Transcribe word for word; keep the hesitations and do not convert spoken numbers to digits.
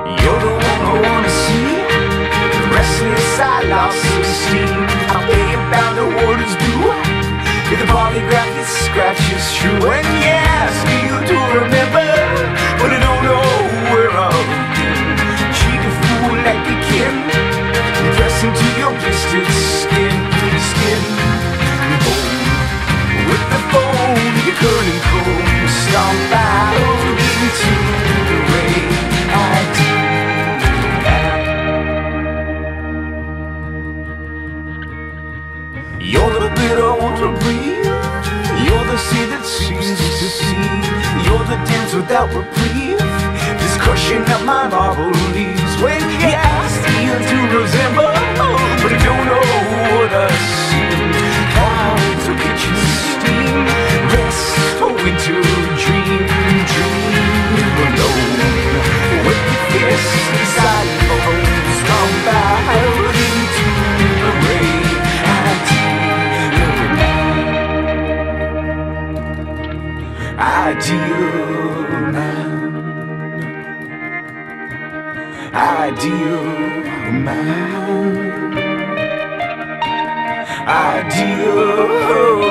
You're the one I wanna see. Restless, I lost sixteen. I'll pay about the waters do. If the polygraph is scratches true. And yes, you do remember, but I don't know where I've been. Cheat a fool like a kid, press into your blistered skin, skin, bone. With the phone, your curtain cold, stomp out into the rain. I do that. You're the bit I want to breathe. You're the sea that seems to see. You're the dance without reprieve, just crushing up my marble leaves. When you ask me to resemble, but I don't know what I see. How to catch you steam, rest for winter dream, dream alone. With the fist inside your bones, come out into the rain. Ideal man, ideal man, ideal